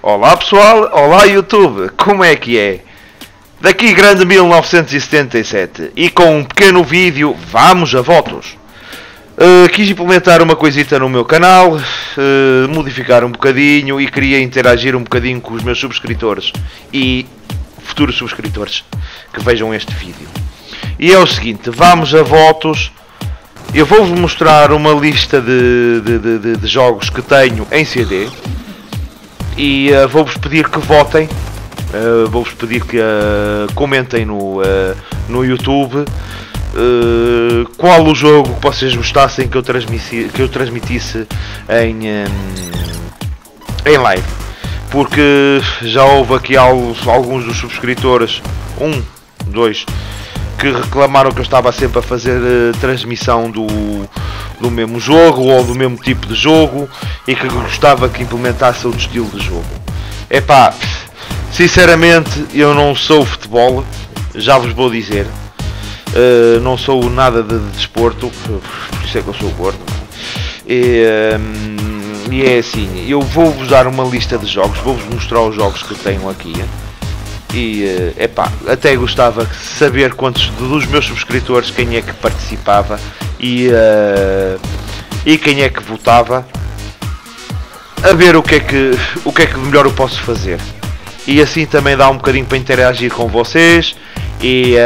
Olá pessoal, olá YouTube, como é que é? Daqui grande 1977 e com um pequeno vídeo, vamos a votos. Quis implementar uma coisita no meu canal, modificar um bocadinho e queria interagir um bocadinho com os meus subscritores e futuros subscritores que vejam este vídeo. E é o seguinte, vamos a votos. Eu vou-vos mostrar uma lista de jogos que tenho em CD e vou-vos pedir que votem, vou-vos pedir que comentem no YouTube qual o jogo que vocês gostassem que eu transmitisse em live, porque já houve aqui alguns dos subscritores, dois, que reclamaram que eu estava sempre a fazer transmissão do mesmo jogo ou do mesmo tipo de jogo e que gostava que implementasse outro estilo de jogo. Epá, sinceramente eu não sou futebol, já vos vou dizer, não sou nada de desporto, por isso é que eu sou gordo. E é assim, eu vou-vos dar uma lista de jogos, vou-vos mostrar os jogos que tenho aqui. E epá, até gostava de saber quantos dos meus subscritores, quem é que participava e quem é que votava, a ver o que é que de melhor eu posso fazer. E assim também dá um bocadinho para interagir com vocês e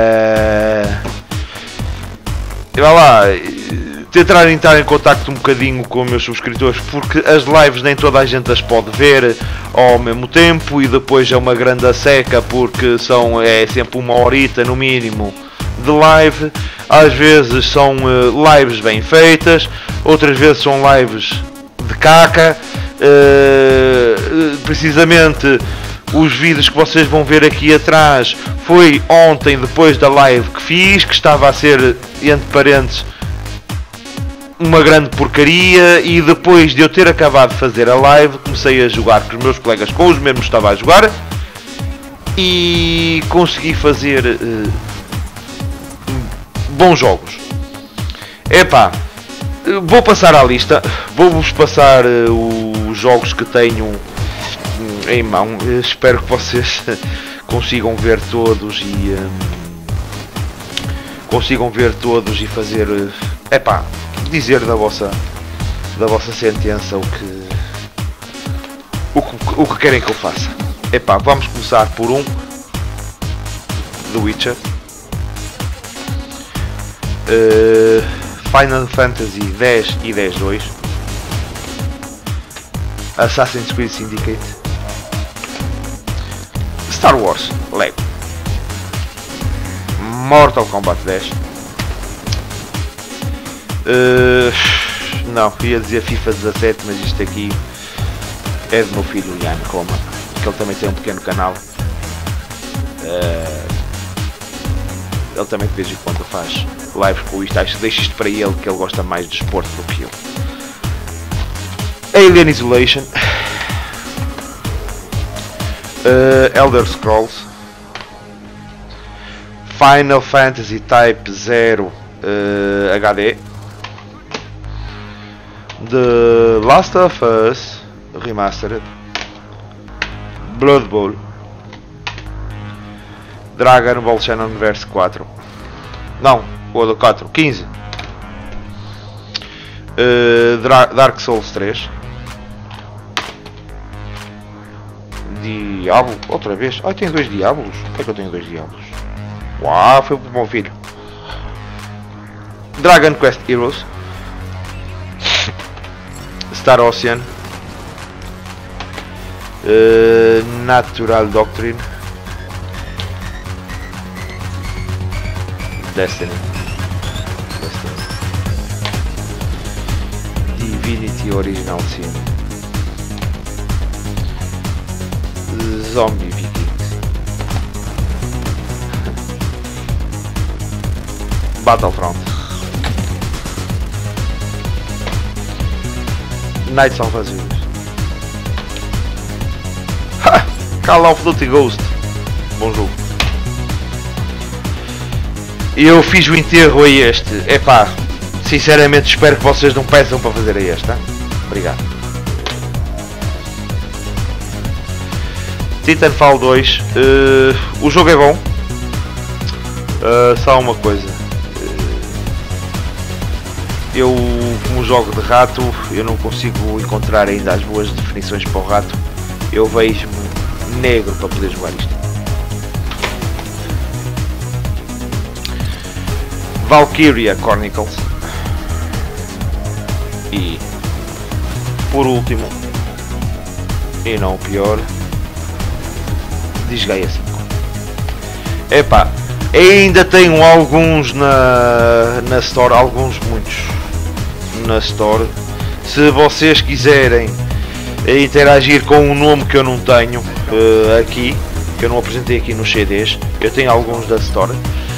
vai lá, tentar entrar em contacto um bocadinho com os meus subscritores, porque as lives nem toda a gente as pode ver ao mesmo tempo e depois é uma grande seca, porque é sempre uma horita no mínimo de live. Às vezes são lives bem feitas, outras vezes são lives de caca. Precisamente os vídeos que vocês vão ver aqui atrás foi ontem, depois da live que fiz, que estava a ser, entre parênteses, uma grande porcaria, e depois de eu ter acabado de fazer a live comecei a jogar com os meus colegas, com os mesmos que estava a jogar, e consegui fazer bons jogos. Epá, vou passar à lista, vou-vos passar os jogos que tenho em mão. Espero que vocês consigam ver todos e fazer, epá, dizer da vossa sentença o que querem que eu faça. Epá, vamos começar por The Witcher, Final Fantasy X e X-2, Assassin's Creed Syndicate, Star Wars Lego, Mortal Kombat 10. Não, ia dizer FIFA 17, mas isto aqui é do meu filho Ian Coma, que ele também tem um pequeno canal. Ele também de vez em quando faz lives com isto. Acho que deixo isto para ele, que ele gosta mais de desporto do que eu. Alien Isolation, Elder Scrolls, Final Fantasy Type 0 HD, The Last of Us Remastered, Blood Bowl, Dragon Ball Xenoverse 4, não, o do 4, 15, Dark Souls 3, Diablo, outra vez. Ai, tenho dois Diablos. Por que é que eu tenho dois Diablos? Uau, foi pro meu filho. Dragon Quest Heroes, Star Ocean, Natural Doctrine, Destiny, Divinity Original Sin, Zombie Vikings, Battlefront, Knights of Azure, Call of Duty Ghost, bom jogo. Eu fiz o enterro a este. Epá, sinceramente espero que vocês não peçam para fazer a este, hein? Obrigado. Titanfall 2, o jogo é bom. Só uma coisa, eu como jogo de rato, eu não consigo encontrar ainda as boas definições para o rato. Eu vejo-me negro para poder jogar isto. Valkyria Chronicles. E por último, e não o pior, Disgaea 5. Epá, ainda tenho alguns na Store, muitos na Store. Se vocês quiserem interagir com um nome que eu não tenho aqui, que eu não apresentei aqui nos CDs, eu tenho alguns da Store.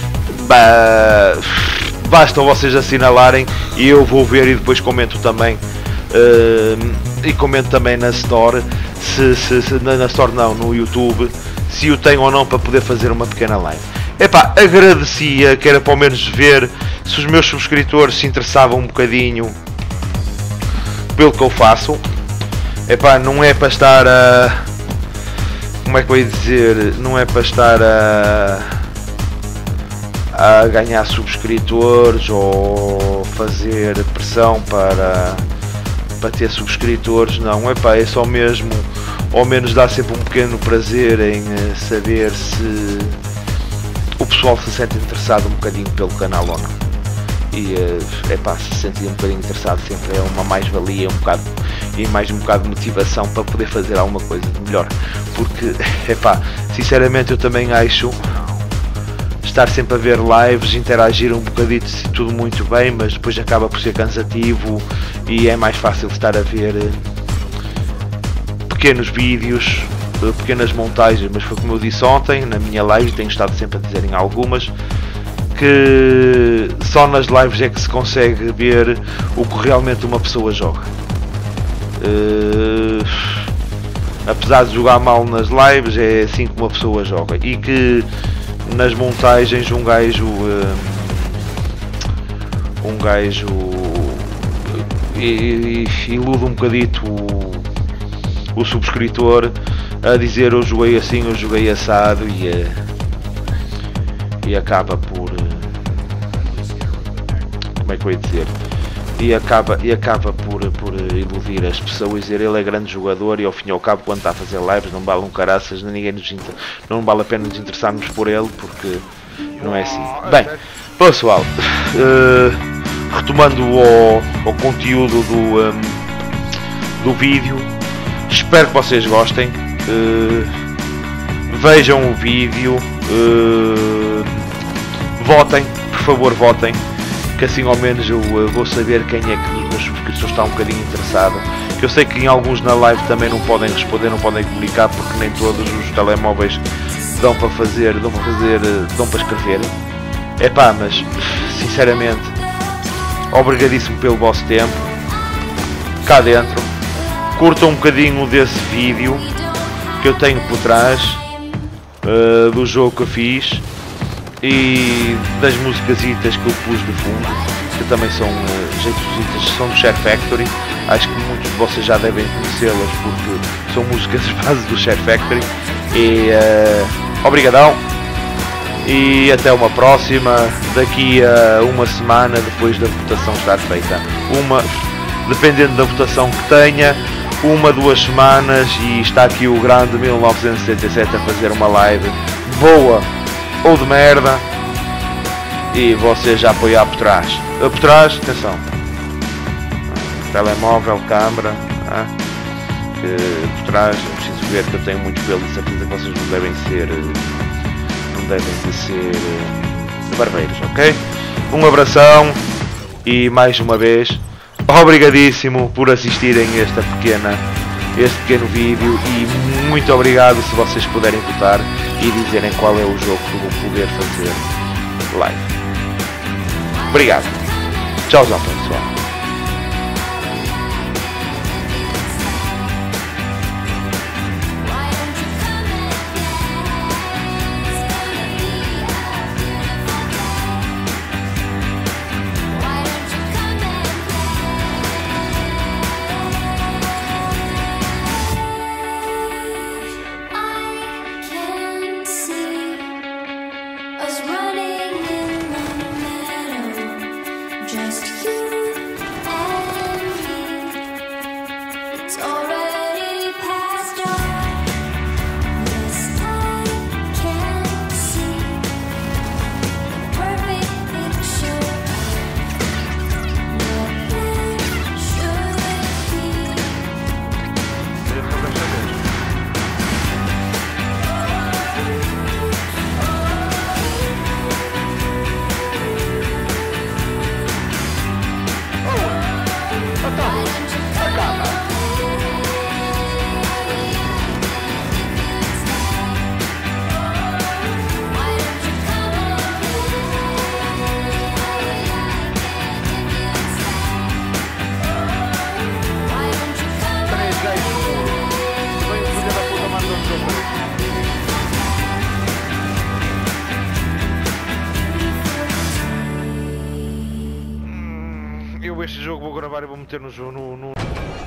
Basta vocês assinalarem e eu vou ver e depois comento também. E comento também na Store, na Store não, no YouTube, se o tenho ou não, para poder fazer uma pequena live. Epá, agradecia, que era para ao menos ver se os meus subscritores se interessavam um bocadinho pelo que eu faço. Epá, não é para estar a... como é que eu ia dizer? Não é para estar a ganhar subscritores ou fazer pressão para ter subscritores, não. Epá, é só mesmo, ao menos dá sempre um pequeno prazer em saber se o pessoal se sente interessado um bocadinho pelo canal ou não. E epá, se sentir um bocadinho interessado sempre é uma mais-valia, e mais um bocado de motivação para poder fazer alguma coisa melhor. Porque, epá, sinceramente eu também acho estar sempre a ver lives, interagir um bocadito, se tudo muito bem, mas depois acaba por ser cansativo e é mais fácil estar a ver pequenos vídeos, pequenas montagens. Mas foi como eu disse ontem na minha live, tenho estado sempre a dizer em algumas, que só nas lives é que se consegue ver o que realmente uma pessoa joga. Apesar de jogar mal nas lives, é assim que uma pessoa joga, e que nas montagens um gajo ilude um bocadito o subscritor a dizer eu joguei assim, eu joguei assado, e acaba por, como é que eu ia dizer, e acaba por iludir as pessoas e dizer ele é grande jogador, e ao fim e ao cabo, quando está a fazer lives, não vale um caraças, não vale a pena nos interessarmos por ele, porque não é assim. Bem, pessoal, retomando ao conteúdo do vídeo, espero que vocês gostem. Vejam o vídeo, votem, por favor votem, que assim ao menos eu vou saber quem é que dos meus subscritores está um bocadinho interessado. Que eu sei que em alguns na live também não podem responder, não podem comunicar, porque nem todos os telemóveis dão para escrever. Epá, mas sinceramente, obrigadíssimo pelo vosso tempo cá dentro. Curtam um bocadinho desse vídeo que eu tenho por trás do jogo que eu fiz e das musicasitas que eu pus de fundo, que também são jeitositas, são do Share Factory. Acho que muitos de vocês já devem conhecê-las, porque são músicas de base do Share Factory. E obrigadão, e até uma próxima, daqui a uma semana, depois da votação estar feita. Dependendo da votação que tenha, 2 semanas, e está aqui o grande 1977 a fazer uma live boa ou de merda, e vocês já apoiar por trás. Por trás, atenção, telemóvel, câmera, por trás, eu preciso ver que eu tenho muito pelo, e certeza que vocês não devem ser barbeiros, ok? Um abração, e mais uma vez, obrigadíssimo por assistirem este pequeno vídeo, e muito obrigado se vocês puderem votar e dizerem qual é o jogo que eu vou poder fazer live. Obrigado. Tchauzão, pessoal. este jogo, vou gravar e vou meter no jogo no